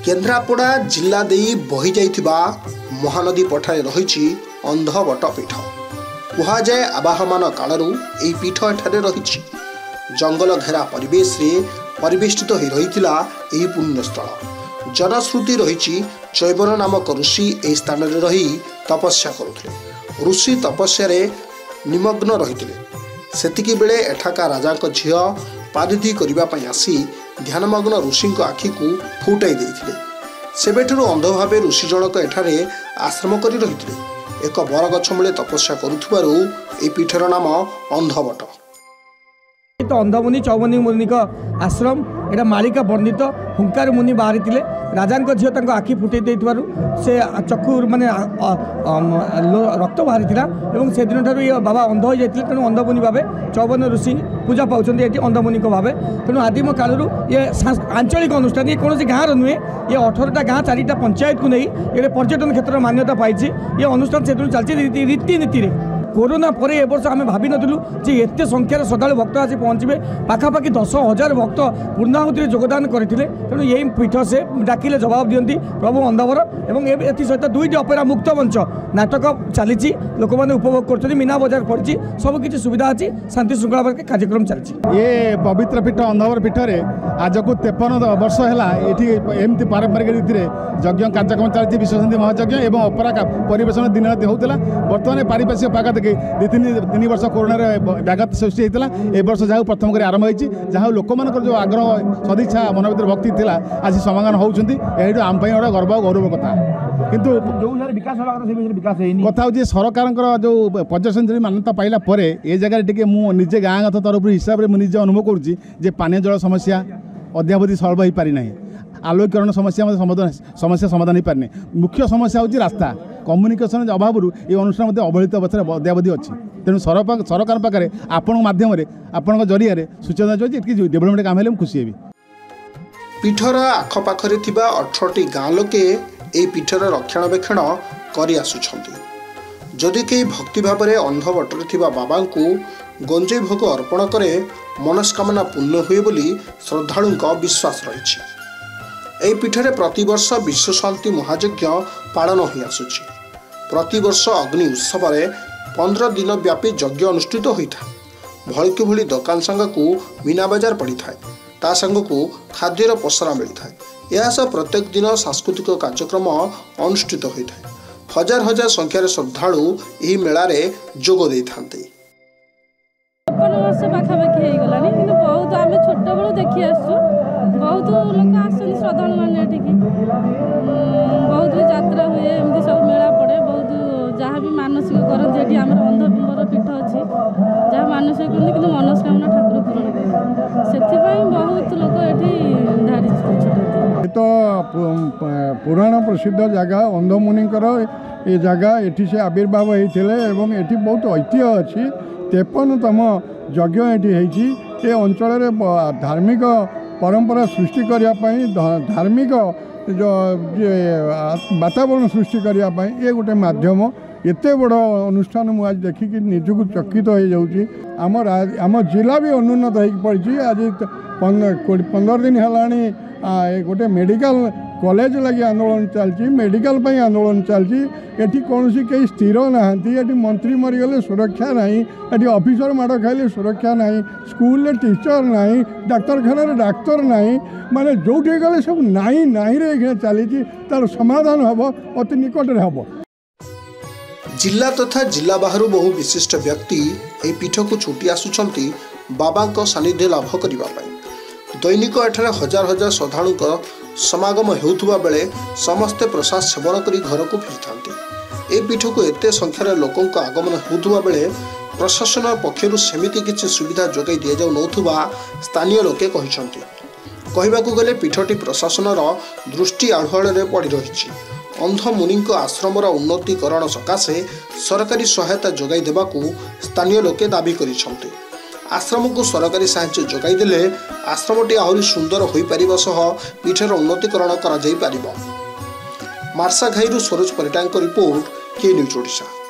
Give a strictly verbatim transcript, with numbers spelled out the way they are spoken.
केन्द्रापड़ा जिला दे बही जाइथिबा महानदी पठारे रही अंधवट पीठ कहुए आवाहमान कालू यह पीठ एठारे रही जंगल घेरा परिवेश रे परिवेष्टित हो रही पुण्यस्थल जनश्रुति रही चैवन नामक ऋषि यह स्थान में रही तपस्या करुले ऋषि तपस्या निमग्न रही सेतिकी बेले एठाका राजा झील पारिधि करने आसी ध्यानमग्न ऋषि आखि को फुटाई देते सेबेठू अंध भाव ऋषि जनक एठारे आश्रम कर रही एक बरगछ मूले तपस्या करुथिबारु ए पीठर नाम अंधवट। तो अंधमुनि चौमुनि मुनि का आश्रम एटा मालिका वर्णित हुंकार मुनि बाहरी थे राजा झील आखि फुटे से चक्षु माने रक्त बाहरी से दिन ठार ये बाबा अंध हो जाते तेणु अंधमुनि भाव चौवन ऋषि पूजा पाँच अंधमुनि भाव तेणु आदिम कालू ये आंचलिक अनुष्ठान ये कौन गाँव नुहे ये अठरटा गाँ चारिटा पंचायत को नहीं ये पर्यटन क्षेत्र मान्यता पाई ये अनुष्ठान से चलती रीतिनीति कोरोना पर ए वर्ष आम भावी नथिलु जे एते संख्यार श्रद्धालु भक्त आसी पहुँचे पाखापाखि दस हजार भक्त पूर्णाहुति योगदान करते तेणु यही पीठ से डाकिले जवाब दियंती प्रभु अंधवर एवं सहित दुईटी अपेरा मुक्त मंच नाटक चली लोक मैंने उपभोग कर मीना बजार पड़ी सबकि सुविधा अच्छी शांति श्रृंखला कार्यक्रम चलती ये पवित्र पीठ अंधवर पीठ आज को तेपन वर्ष है एमती पारंपरिक रीति यज्ञ कार्यक्रम चलती विश्वशांति महायज्ञ और अपरा परिवेशन दिन राति होता बर्तमान पारिपार्श्विक पाग देखिए दु तीन तीन वर्ष कोरोना व्याघात सृष्टि होता है वर्ष जहाँ प्रथम कर आरंभ होती जहाँ लोक मान जो आग्रह सदिच्छा मन भर भक्ति थी आज समाधान होती आम गोटे गर्व गौरव कथा किंतु कथा हूँ सरकार जो पर्यटन मान्यता पाइला ये जगह टे मुझे गाँ गत तरफ हिसाब से मुझे अनुभव करुँचे पानी जल समस्या अद्यावधि सल्व हो पारि ना आलोकरण समस्या समस्या समाधान हो पारनी मुख्य समस्या हूँ रास्ता कम्युनिकेशन अभाव ये अनुष्ठान अवहेलित अवस्था अद्यावधि अच्छी तेणु सरकार पाखे आपण मध्यम आपण जरिया सूचना चाहिए डेभलपमेंट काम है खुशी हेबी। पीठर आखपाखरे थिबा अठारह गाँ लोके ए पीठर रक्षणाबेक्षण करि आसुछंती जदि कई भक्ति भाव में अंधवटरे थिबा बाबा को गंजे भोग अर्पण करे मनस्कामना पूर्ण हुए बोली श्रद्धालुंक विश्वास रही। एही पीठरे प्रतिवर्ष विश्व शांति महायज्ञ पालन हो आसुछि प्रतिवर्ष अग्नि उत्सव पंद्रह दिन व्यापी यज्ञ अनुष्ठित होता है भलिकी भली दुकान संग को मीना बजार पड़ी थाए ता संग को खाद्यर पसरा मिलता है यह सब प्रत्येक दिन सांस्कृतिक कार्यक्रम अनुष्ठित होता है हजार हजार संख्यार श्रद्धालु यही मेला रे जोग दे थांते। बहुत आम छोट बड़ू देखी आसु बहुत लोक आसुन श्रद्धालु मैंने बहुत यात्रा हुए एमती सब मेला पड़े बहुत जहाँ भी मानसिक करती आम अंधबिंबर पीठ अच्छी जहाँ मानसिक करते कि मनस्कामना ठाकुर पूरण करें से बहुत लोक ये धारी तो पुराण प्रसिद्ध जगह अंधमुनिकर ये जगह ये से आविर्भाव होते ये बहुत ऐतिह्य अच्छी तेपनतम यज्ञ ये ये अंचल धार्मिक परंपरा सृष्टि करने धार्मिक जो वातावरण सृष्टि करने ये गोटे मध्यम एत बड़ अनुष्ठान मुझे आज देखिकी निजक चकित हो जाऊँगी आम आम जिला भी अनुन्नत हो पड़ी आज पंद्रह दिन है गोटे मेडिकल कॉलेज लगी आंदोलन चलती मेडिकल पर आंदोलन चलती ये कौन सी कहीं स्थिर नहांती ये मंत्री मरीगले सुरक्षा नहीं ये ऑफिसर माड़ खाइले सुरक्षा नहीं स्कूल टीचर नहीं डाक्तरखाना डाक्तर नहीं माने जो गले सब नाई नाई रे चली तार समाधान हम अति निकट में हम। जिला तथा जिला बाहर बहु विशिष्ट व्यक्ति ए पीठ को छुटी आसुछंती बाबा को सानिध्य लाभ करने दैनिक एठारे हजार हजार श्रद्धालुं समागम होउथुबा बेले समस्ते प्रसाद सेवन करी घर को फिरथांती ए पीठ को एते संख्यार लोकों आगमन होउथुबा बेले प्रशासन पक्षरु सेमिति किछि सुविधा जोगाई दिया जाउ नथुबा स्थानीय लोके कहिसंती कहबाकू गले पीठटी प्रशासनर दृष्टि आढ़ुआଳରେ पड़ी रही अंध मुनिक आश्रमर उन्नतीकरण सकाशे सरकारी सहायता जोगाई देबाकू स्थानीय लोके दाबी करिसंती आश्रम को सरकारी साहाय्य जोगाई देले आश्रमटी आहरी सुंदर हो पारिबा सह पीठर उन्नतीकरण करा जाई पारिबो। मार्सा घाईरू सरोज परिटांक रिपोर्ट के न्यूज ओडिशा।